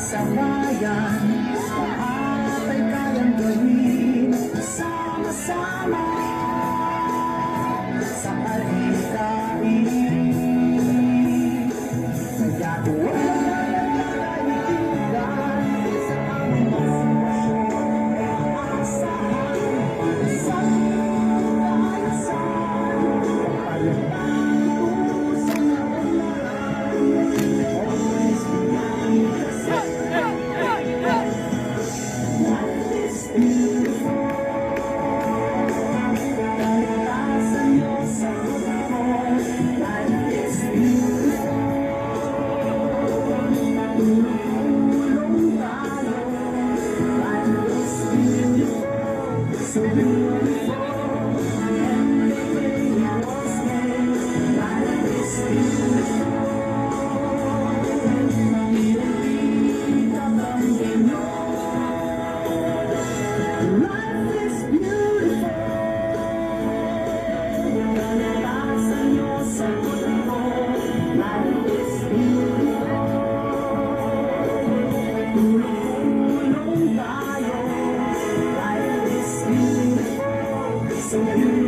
sa bayan, lahat ay kayang gawin sama-sama sa alikain. Kaya wala nalalahigan sa aming sitwasyon ay asahan sa kaayusan. Kapalaran sa nawalan, always behind the sun. Life is beautiful. Kalikasan niyo sa ko. Life is beautiful. Tulong tayo. Life is beautiful. So beautiful. And the way you was made. Life is beautiful. Life is beautiful. Kalikasan niyo sa ko. Life is beautiful. Tulong tayo. Life is beautiful. So beautiful.